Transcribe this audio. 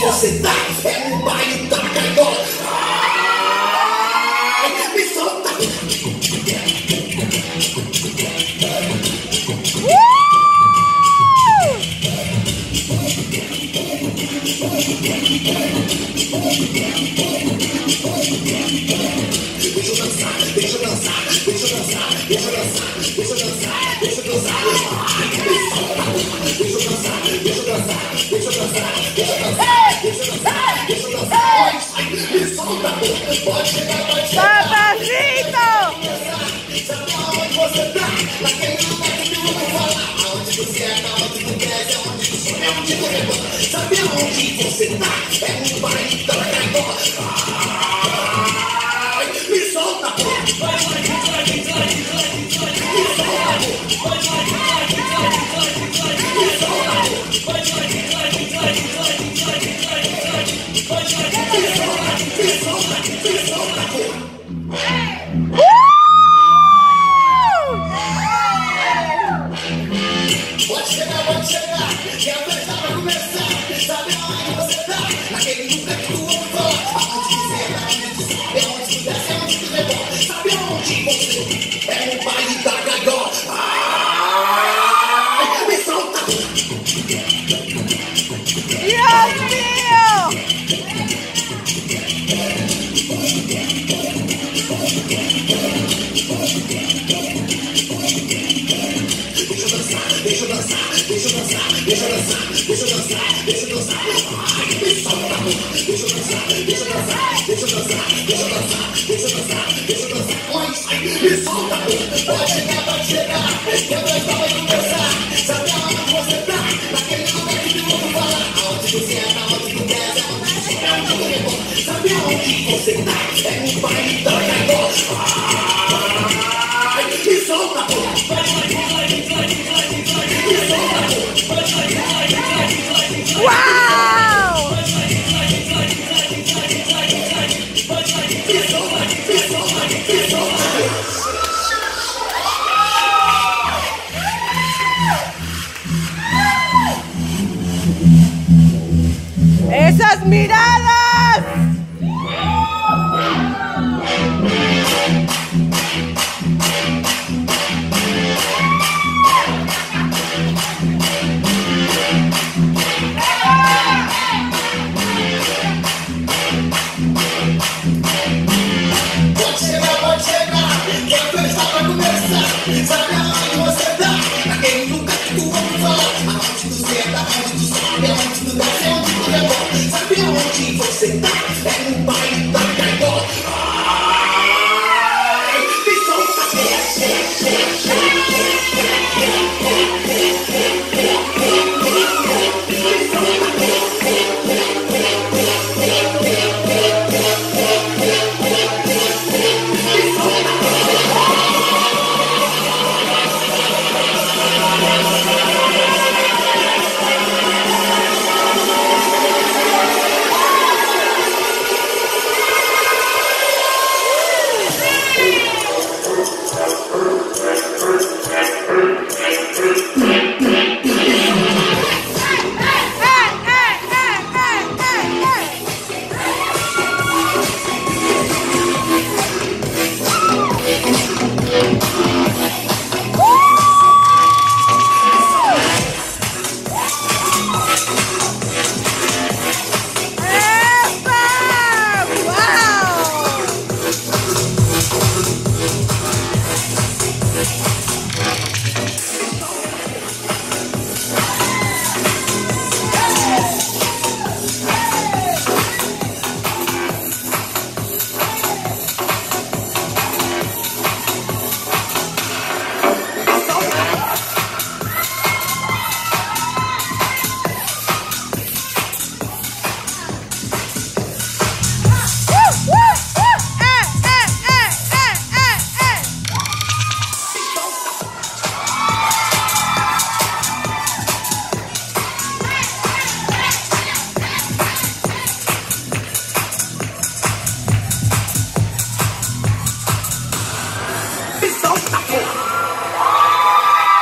Você tá, é um baile da gaiola. Ai, me solta. Deixa eu dançar, deixa eu dançar, deixa eu dançar, deixa eu dançar, deixa eu dançar, deixa eu dançar. Me solta. Deixa eu dançar, deixa eu dançar, deixa eu dançar, deixa eu dançar, deixa eu dançar, deixa eu dançar. Me solta, pode chegar, pode chegar. Papacito! Sabe aonde você tá? Naquele lugar que eu vou falar. Aonde você é, aonde tu quer, é onde tu some, é onde tu rebola. Sabe aonde você tá? É um baile da gaiola. Ai, me solta, pô. Me solta, pô. Pode chegar, que a festa vai começar. Sabe aonde você tá? Naquele lugar que tu ouve falar. Aonde você é, aonde tu sobe, aonde tu desce, aonde tu rebola. Sabe aonde você é um baile da gaiola. Ai, me solta. Dios mío! Deixa eu dançar, deixa eu dançar, deixa eu dançar, deixa eu dançar, deixa eu dançar. Ai, me solta, deixa eu dançar, deixa eu dançar, deixa eu dançar, deixa eu dançar, deixa eu dançar, deixa eu dançar. Ai, me solta, pode chegar, que a festa vai começar. Sabe aonde você tá? Naquele lugar que tu ouve falar. Aonde você é, aonde tu quer, é onde tu sobe, é onde tu rebola. Sabe aonde você tá? É um baile da gaiola. Ai, me solta, Uau! ¡Esas miradas! Pode chegar, que a festa vai começar. Sabe aonde você tá? Naquele lugar que tu ouve falar. Aonde tu senta, aonde tu sobe, aonde tu desce, aonde tu rebola. Sabe aonde você tá? É no baile da gaiola.